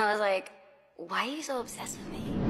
I was like, why are you so obsessed with me?